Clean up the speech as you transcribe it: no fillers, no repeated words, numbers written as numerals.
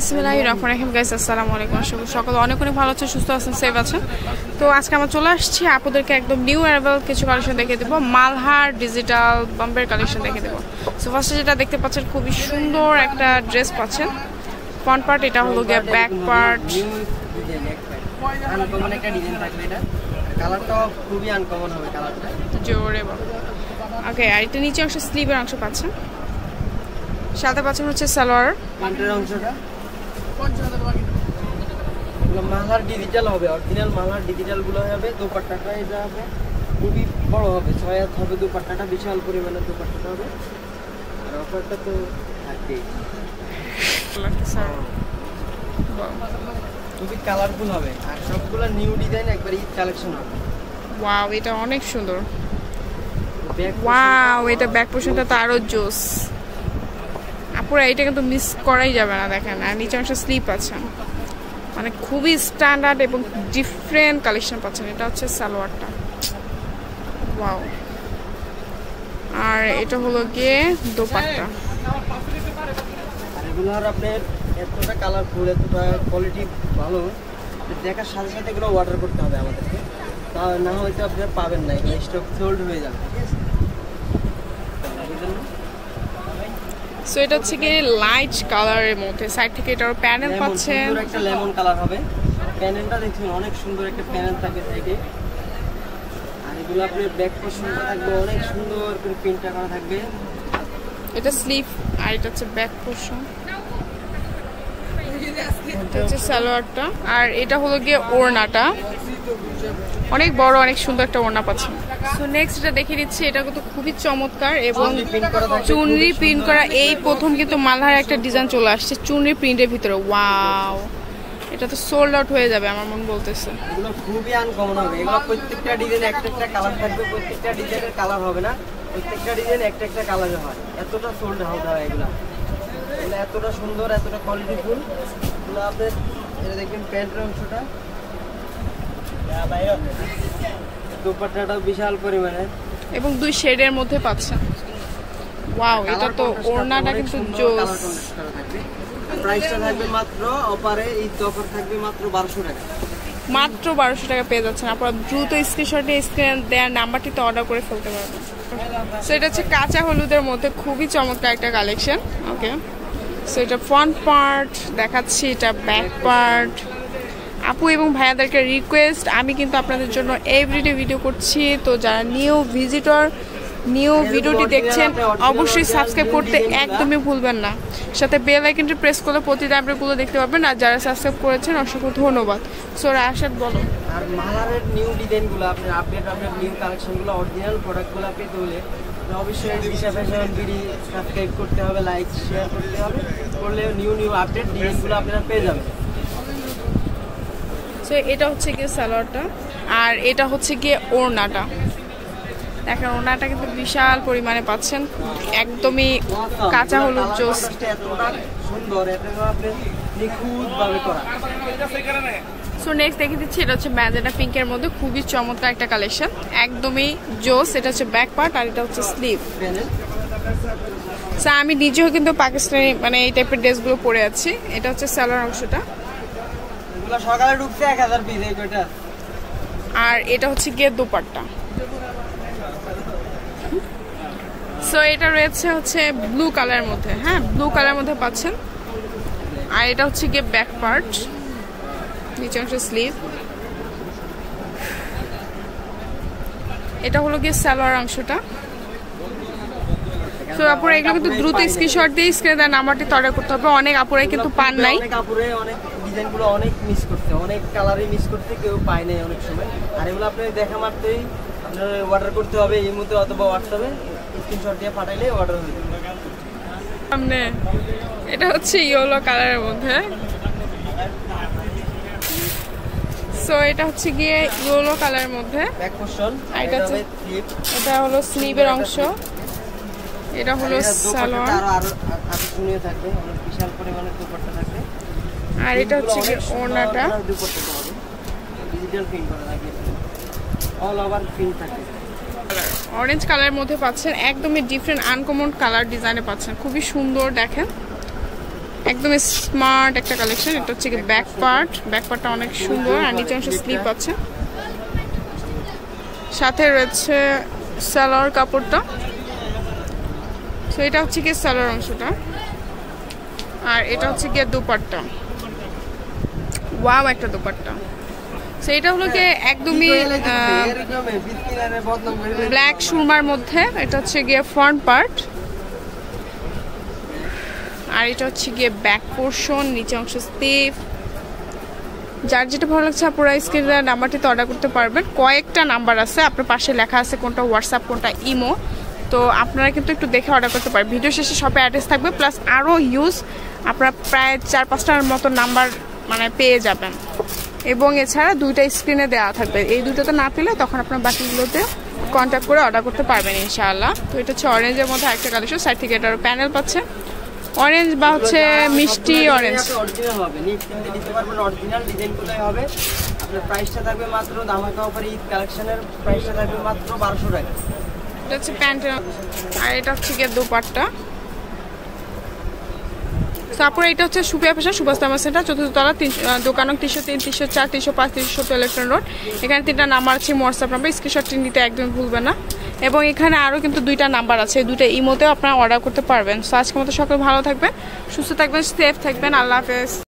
বিসমিল্লাহিররহমানিররহিম guys, আসসালামু আলাইকুম। সকলে অনেক অনেক ভালো আছেন, সুস্থ আছেন, সেফ আছেন। তো আজকে আমরা চলে আসছি আপনাদেরকে একদম নিউ অ্যারাইভাল কিছু কালেকশন দেখিয়ে দেবো। মালহার ডিজিটাল বাম্পের কালেকশন দেখিয়ে দেবো। সো ফার্স্টে যেটা দেখতে পাচ্ছেন, খুবই সুন্দর একটা ড্রেস পাচ্ছেন। ফ্রন্ট পার্ট, এটা হলো গিয়ে ব্যাক পার্ট। আনকমন একটা ডিজাইন থাকবে, এটা কালারটাও খুবই আনকমন হবে কালারটা। জোরে বাবা। ওকে, আর এটা নিচে অংশ স্লিভের অংশ পাচ্ছেন, সাথে পাচ্ছেন হচ্ছে সালোয়ার প্যান্টের অংশটা। এগুলো মালহার ডিজিটাল হবে, অরিজিনাল মালহার ডিজিটাল গুলো হবে। দোপাট্টাটা এটা হবে খুবই বড় হবে, 6 হাত হবে দোপাট্টাটা, বিশাল পরিমাণের দোপাট্টাটা হবে। আর অফারটা তো থাকবেই, খুবই কালারফুল হবে। আর সবগুলো নিউ ডিজাইন, একবার ঈদ কালেকশন হবে। ওয়াও, এটা অনেক সুন্দর। ওয়াও, এটা ব্যাক পোর্শনটা তো আরো জোস। আপুরা এটা কিন্তু মিস করাই যাবে না, দেখেন। আর নিচে অংশ স্লিপ আছে, মানে খুবই স্ট্যান্ডার্ড এবং ডিফারেন্ট কালেকশন পাচ্ছেন। এটা হচ্ছে সালোয়ারটা। ওয়াও, আর এটা হলো গিয়ে দোপাট্টা। আর এগুলোর আপনার এতটা কালারফুল, এতটা কোয়ালিটি ভালো, দেখার সাথে সাথে এগুলো অর্ডার করতে হবে আমাদেরকে, তা না হয়তো আপনারা পাবেন না, এগুলো স্টক সোল্ড হয়ে যাবে। সো এটা হচ্ছে কি লাইট কালারের মধ্যে, সাইড থেকে এটার প্যানেল পাচ্ছেন। সুন্দর একটা লেমন কালার হবে। প্যানেলটা দেখুন, অনেক সুন্দর একটা প্যানেল থাকবে সাইডে। আর এগুলো আপনার ব্যাক পোর্শনটা থাকবে অনেক সুন্দর করে প্রিন্টটা করা থাকবে। এটা স্লিভ, আর এটা হচ্ছে ব্যাক পোর্শন। এটা হচ্ছে সালোয়ারটা, আর এটা হলো গিয়ে ওড়নাটা। অনেক বড়, অনেক সুন্দর একটা ওড়না পাচ্ছেন। সো নেক্সট এটা দেখিয়ে দিচ্ছি, এটা কিন্তু খুবই চমৎকার এবং চুনরি প্রিন্ট করা। এই প্রথম কিন্তু মালহার একটা ডিজাইন চলে আসছে চুনরি প্রিন্টের ভিতরে। ওয়াও, এটা তো সোল্ড আউট হয়ে যাবে আমার মন বলতেছে। এগুলো খুবই আনকমন হবে। এগুলো প্রত্যেকটা ডিজাইন একটা একটা কালার থাকবে, প্রত্যেকটা ডিজাইনের কালার হবে না, প্রত্যেকটা ডিজাইন একটা একটা কালারে হয়। এতটা সোল্ড আউট হয় এগুলো, এতটা সুন্দর, এতটা কোয়ালিটিফুল। এগুলো আপনার এটা দেখবেন প্যান্টের অংশটা, দোপাট্টাটাও বিশাল পরিমাণে এবং দুই শেডের মধ্যে পাচ্ছেন। ওয়াও, এটা তো ওড়নাটা কিন্তু জোস। প্রাইসটা থাকবে মাত্র অফারে, ঈদ অফার থাকবে মাত্র 1200 টাকা। মাত্র 1200 টাকা পেয়ে যাচ্ছেন। আপনারা দ্রুত স্ক্রিনশটে স্ক্রিন দেওয়ার নাম্বারটিতে অর্ডার করে ফেলতে পারবেন। সো এটা হচ্ছে কাঁচা হলুদের মধ্যে খুবই চমৎকার একটা কালেকশন। ওকে, সো এটা ফ্রন্ট পার্ট দেখাচ্ছি, এটা ব্যাক পার্ট। আপু এবং ভাইয়াদেরকে রিকোয়েস্ট, আমি কিন্তু আপনাদের জন্য এভরিডে ভিডিও করছি। তো যারা নিউ ভিজিটর, নিউ ভিডিওটি দেখছেন, অবশ্যই সাবস্ক্রাইব করতে একদমই ভুলবেন না। সাথে বেল আইকনটি প্রেস করলে প্রতিটা আপডেটগুলো দেখতে পাবেন। আর যারা সাবস্ক্রাইব করেছেন অসংখ্য ধন্যবাদ। সো রাশাদ বলো। আর মালহারের নিউ ডিজাইনগুলো আপনার আপডেট, আপনার নিউ কালেকশনগুলো, অরিজিনাল প্রোডাক্টগুলো পেতে হলে অবশ্যই দিশা ফ্যাশন বিডি সাবস্ক্রাইব করতে হবে, লাইক শেয়ার করতে হবে। করলে নিউ নিউ আপডেট ডিজাইনগুলো আপনারা পেয়ে যাবেন। সো এটা হচ্ছে গিয়ে সালোয়ারটা, আর এটা হচ্ছে গিয়ে ওড়নাটা। দেখেন ওড়নাটা কিন্তু বিশাল পরিমাণে পাচ্ছেন, একদমই কাঁচা হলুদ জোস। সুন্দর, এটা আপনি নিখুঁতভাবে করা। সো নেক্সট দেখে দিচ্ছি, এটা হচ্ছে ম্যাজেন্টা পিঙ্কের মধ্যে খুবই চমৎকার একটা কালেকশন, একদমই জোস। এটা হচ্ছে ব্যাক পার্ট, আর এটা হচ্ছে স্লিভ। সো আমি নিজেও কিন্তু পাকিস্তানি মানে এই টাইপের ড্রেসগুলো পরে আছি। এটা হচ্ছে সালোয়ার অংশটা, সকালে ঢুকছে 1000 পিস এইটা। আর এটা হচ্ছে গিয়ে দোপাট্টা। সো এটা রয়েছে হচ্ছে ব্লু কালারের মধ্যে। হ্যাঁ, ব্লু কালারের মধ্যে পাচ্ছেন। আর এটা হচ্ছে গিয়ে ব্যাক পার্ট, নিচে অংশ স্লিভ। এটা হলো গিয়ে সালোয়ার অংশটা। তো আপুরা এগুলো কিন্তু দ্রুত স্ক্রিনশট দিয়ে স্ক্রিনে দেওয়ার নাম্বারটি অর্ডার করতে হবে। অনেক আপুরাই কিন্তু পান নাই, অনেক আপুরে অনেক ডিজাইনগুলো অনেক মিস করতে, অনেক কালারই মিস করতে, কেউ পায় নাই অনেক সময়। আর এগুলো আপনি দেখা মাত্রই আপনার অর্ডার করতে হবে এই মুহূর্তে, অথবা হোয়াটসঅ্যাপে স্ক্রিনশট দিয়ে পাঠাইলে অর্ডার হয়ে যাবে। সামনে এটা হচ্ছে ইয়েলো কালারের মধ্যে। সো এটা হচ্ছে গিয়ে ইয়েলো কালারের মধ্যে, ব্যাক পোরশন। এটা হলো স্লিভের অংশ, এটা হলো সালোয়ার, আর সুনিয়ে থাকবে, অনেক বিশাল পরিমাণের দোপাট্টা থাকবে। আর এটা হচ্ছে কি ওড়নাটা, দোপাট্টাটা হবে ডিজিটাল প্রিন্ট করা থাকবে, অল ওভার প্রিন্ট থাকবে। অরেঞ্জ কালারের মধ্যে পাচ্ছেন, একদমই ডিফারেন্ট আনকমন কালার ডিজাইনে পাচ্ছেন, খুবই সুন্দর। দেখেন একদম স্মার্ট একটা কালেকশন। এটা হচ্ছে কি ব্যাক পার্টটা অনেক সুন্দর আর নিচে অংশ স্লিপ আছে। সাথে রয়েছে সালোয়ার কাপড়টা। তো এটা হচ্ছে কি সালোয়ার অংশটা, আর এটা হচ্ছে গিয়ে দুপাট্টা। ওয়াও একটা দুপাট্টা। সো এটা হলো কি একদমই ব্ল্যাক সুরমার মধ্যে। এটা হচ্ছে গিয়ে ফ্রন্ট পার্ট, আর এটা হচ্ছে গিয়ে ব্যাক পোর্শন, নিচে অংশ স্লিভ। যার যেটা ভালো লাগছে আপনারা স্ক্রিনে নাম্বারটিতে অর্ডার করতে পারবেন। কয়েকটা নাম্বার আছে, আপনার পাশে লেখা আছে কোনটা হোয়াটসঅ্যাপ কোনটা ইমো, তো আপনারা কিন্তু একটু দেখে অর্ডার করতে পারেন। ভিডিও শেষে শপে অ্যাড্রেস থাকবে, প্লাস আরও ইউজ আপনারা প্রায় 4-5টার মতো নাম্বার মানে পেয়ে যাবেন। এবং এছাড়া দুইটা স্ক্রিনে দেওয়া থাকবে, এই দুটোতে না পেলে তখন আপনার বাকিগুলোতে কন্ট্যাক্ট করে অর্ডার করতে পারবেন ইনশাআল্লাহ। তো এটা হচ্ছে অরেঞ্জের মধ্যে আরেকটা কালেকশন। সাইড থেকে এটার প্যানেল পাচ্ছে অরেঞ্জ বা হচ্ছে মিষ্টি অরেঞ্জ। অরিজিনাল হবে, নিট কিনতে দিতে পারবেন, অরিজিনাল ডিজাইনগুলোই হবে। আপনার প্রাইসটা থাকবে মাত্র ধামাকা অফারে ঈদ কালেকশনের প্রাইসটা থাকবে মাত্র 1200 টাকা। এটা হচ্ছে প্যান্ট, আর এটা হচ্ছে গিয়ে দুপাট্টা। তারপরে এটা হচ্ছে সুপিয়া ফ্যাশন, সুভাষ তামার সেন্টার, 4th তলা, দোকান 303, 304, 305, 317 ইলেকট্রন রোড। এখানে 3টা নাম্বার আছে, হোয়াটসঅ্যাপ নাম্বার, স্ক্রিনশটটি নিতে একদম ভুলবেন না। এবং এখানে আরও কিন্তু 2টা নাম্বার আছে, 2টা ইমোতেও আপনারা অর্ডার করতে পারবেন। সো আজকের মতো সকলে ভালো থাকবেন, সুস্থ থাকবেন, সেফ থাকবেন। আল্লাহ হাফেজ।